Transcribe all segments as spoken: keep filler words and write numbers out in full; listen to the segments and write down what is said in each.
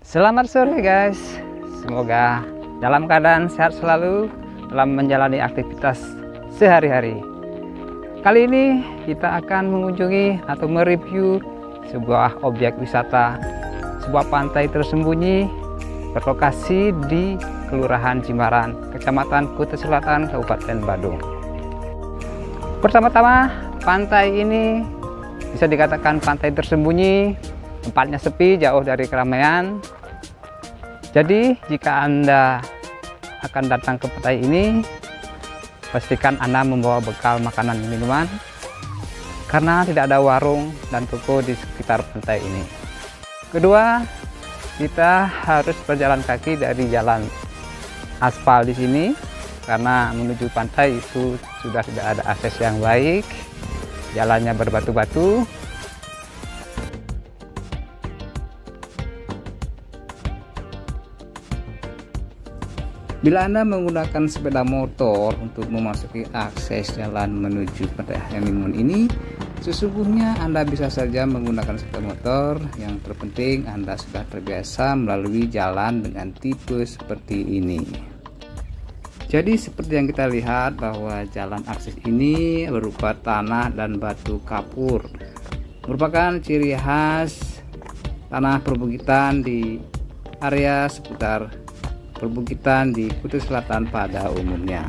Selamat sore guys, semoga dalam keadaan sehat selalu dalam menjalani aktivitas sehari-hari. Kali ini kita akan mengunjungi atau mereview sebuah objek wisata, sebuah pantai tersembunyi berlokasi di Kelurahan Jimbaran, Kecamatan Kuta Selatan, Kabupaten Badung. Pertama-tama, pantai ini bisa dikatakan pantai tersembunyi, tempatnya sepi, jauh dari keramaian. Jadi jika Anda akan datang ke pantai ini, pastikan Anda membawa bekal makanan dan minuman, karena tidak ada warung dan toko di sekitar pantai ini. Kedua, kita harus berjalan kaki dari jalan aspal di sini, karena menuju pantai itu sudah tidak ada akses yang baik, jalannya berbatu-batu. Bila Anda menggunakan sepeda motor untuk memasuki akses jalan menuju pantai Honeymoon ini, sesungguhnya Anda bisa saja menggunakan sepeda motor. Yang terpenting Anda sudah terbiasa melalui jalan dengan tipe seperti ini. Jadi seperti yang kita lihat bahwa jalan akses ini berupa tanah dan batu kapur, merupakan ciri khas tanah perbukitan di area seputar perbukitan di Kuta Selatan pada umumnya.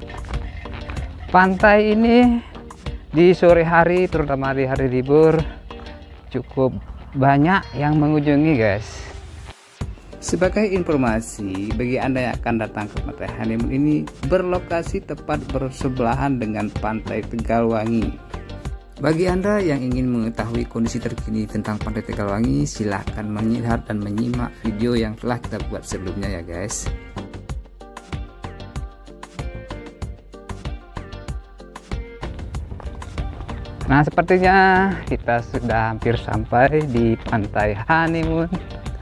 Pantai ini di sore hari, terutama di hari libur, cukup banyak yang mengunjungi guys. Sebagai informasi bagi Anda yang akan datang ke pantai Honeymoon ini, berlokasi tepat bersebelahan dengan pantai Tegalwangi. Bagi Anda yang ingin mengetahui kondisi terkini tentang pantai Tegalwangi, silahkan melihat dan menyimak video yang telah kita buat sebelumnya ya guys. Nah, sepertinya kita sudah hampir sampai di pantai Honeymoon.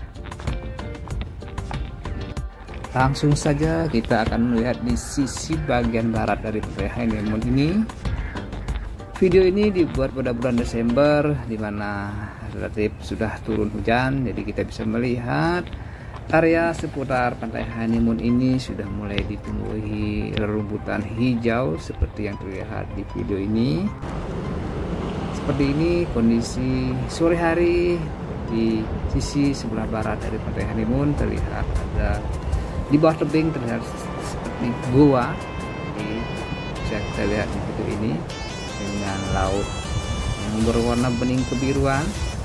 Langsung saja kita akan melihat di sisi bagian barat dari pantai Honeymoon ini. Video ini dibuat pada bulan Desember, di mana relatif sudah turun hujan, jadi kita bisa melihat area seputar pantai Honeymoon ini sudah mulai ditumbuhi rerumputan hijau seperti yang terlihat di video ini. Seperti ini kondisi sore hari di sisi sebelah barat dari pantai Honeymoon. Terlihat ada di bawah tebing, terlihat seperti gua, jadi bisa kita lihat di video ini dengan laut yang berwarna bening kebiruan.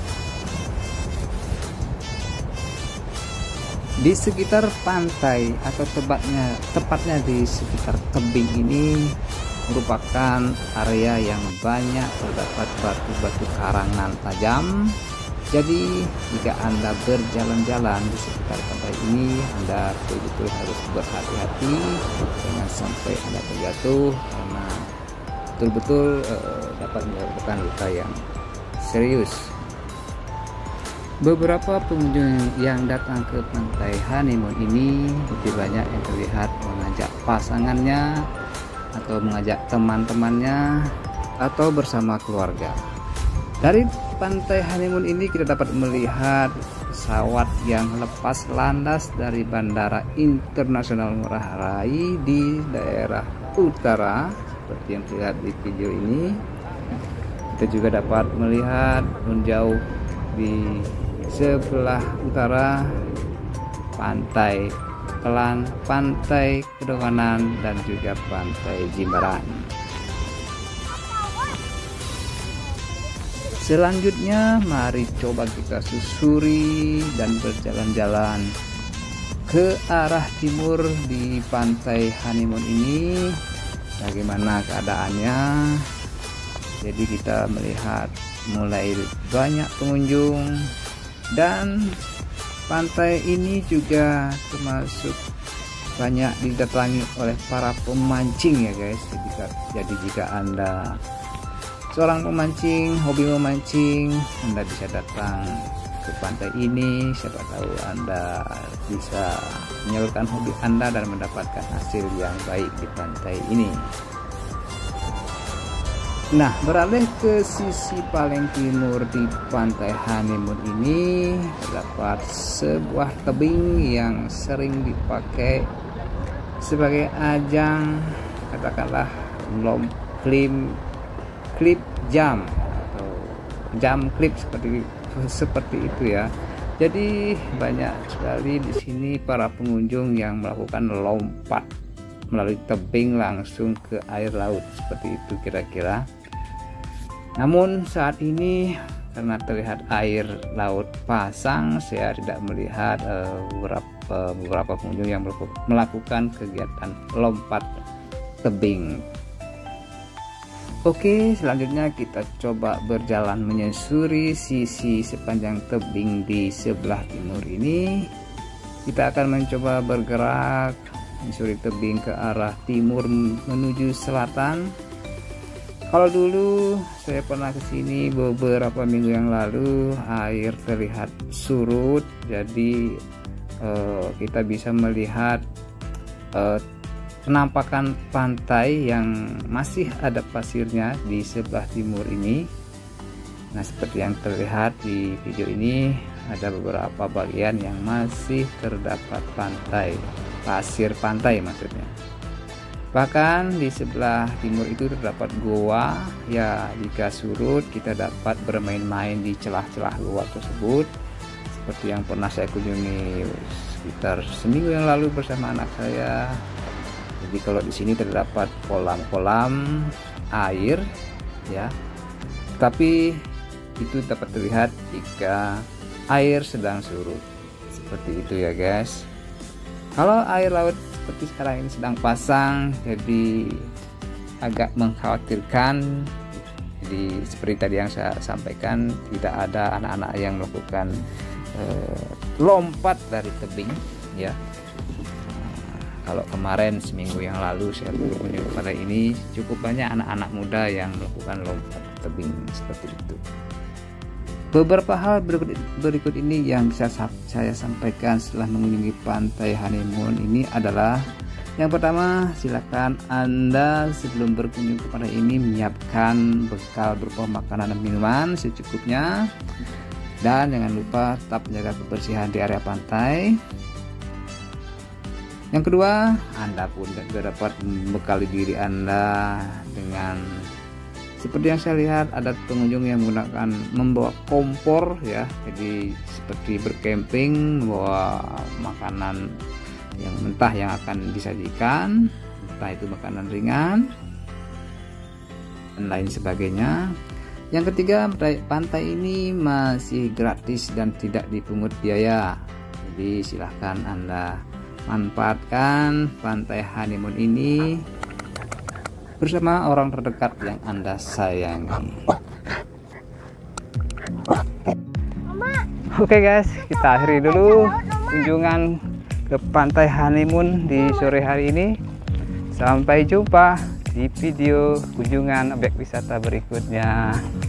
Di sekitar pantai atau tepatnya tepatnya di sekitar tebing ini merupakan area yang banyak terdapat batu-batu karangan tajam. Jadi jika Anda berjalan-jalan di sekitar pantai ini, Anda betul-betul harus berhati-hati jangan sampai Anda terjatuh, karena betul-betul uh, dapat menyebabkan luka yang serius. Beberapa pengunjung yang datang ke pantai Honeymoon ini lebih banyak yang terlihat mengajak pasangannya atau mengajak teman-temannya atau bersama keluarga. Dari pantai Honeymoon ini kita dapat melihat pesawat yang lepas landas dari Bandara Internasional Ngurah Rai di daerah utara seperti yang terlihat di video ini. Kita juga dapat melihat menjauh di sebelah utara pantai Kelan, pantai Kedowanan, dan juga pantai Jimbaran. Selanjutnya mari coba kita susuri dan berjalan-jalan ke arah timur di pantai Honeymoon ini. Bagaimana keadaannya? Jadi kita melihat mulai banyak pengunjung, dan pantai ini juga termasuk banyak didatangi oleh para pemancing ya guys. Jadi jika Anda seorang pemancing, hobi memancing, Anda bisa datang ke pantai ini. Siapa tahu Anda bisa menyalurkan hobi Anda dan mendapatkan hasil yang baik di pantai ini. Nah, beralih ke sisi paling timur di Pantai Honeymoon ini terdapat sebuah tebing yang sering dipakai sebagai ajang katakanlah lom klip klip jam atau jam klip seperti seperti itu ya. Jadi banyak sekali di sini para pengunjung yang melakukan lompat melalui tebing langsung ke air laut seperti itu kira-kira. Namun saat ini karena terlihat air laut pasang, saya tidak melihat uh, beberapa, beberapa pengunjung yang melakukan kegiatan lompat tebing. Oke, selanjutnya kita coba berjalan menyusuri sisi sepanjang tebing di sebelah timur ini. Kita akan mencoba bergerak menyusuri tebing ke arah timur menuju selatan. Kalau dulu saya pernah kesini beberapa minggu yang lalu, air terlihat surut, jadi eh, kita bisa melihat eh, penampakan pantai yang masih ada pasirnya di sebelah timur ini. Nah, seperti yang terlihat di video ini, ada beberapa bagian yang masih terdapat pantai, pasir pantai maksudnya. Bahkan di sebelah timur itu terdapat goa, ya jika surut kita dapat bermain-main di celah-celah goa tersebut seperti yang pernah saya kunjungi sekitar seminggu yang lalu bersama anak saya. Jadi kalau di sini terdapat kolam-kolam air ya, tapi itu dapat terlihat jika air sedang surut seperti itu ya guys. Kalau air laut seperti sekarang ini sedang pasang, jadi agak mengkhawatirkan. Jadi seperti tadi yang saya sampaikan, tidak ada anak-anak yang melakukan eh, lompat dari tebing ya. Kalau kemarin seminggu yang lalu saya berkunjung pada ini, cukup banyak anak-anak muda yang melakukan lompat tebing seperti itu. Beberapa hal berikut, berikut ini yang bisa saya sampaikan setelah mengunjungi Pantai Honeymoon ini adalah yang pertama, silakan Anda sebelum berkunjung kepada ini menyiapkan bekal berupa makanan dan minuman secukupnya, dan jangan lupa tetap menjaga kebersihan di area pantai. Yang kedua, Anda pun juga dapat membekali diri Anda dengan seperti yang saya lihat ada pengunjung yang menggunakan membawa kompor ya, jadi seperti bercamping, membawa makanan yang mentah yang akan disajikan, entah itu makanan ringan dan lain sebagainya. Yang ketiga, pantai ini masih gratis dan tidak dipungut biaya, jadi silahkan Anda manfaatkan Pantai Honeymoon ini bersama orang terdekat yang Anda sayangi. Oke guys, kita akhiri dulu kunjungan ke Pantai Honeymoon di sore hari ini. Sampai jumpa di video kunjungan objek wisata berikutnya.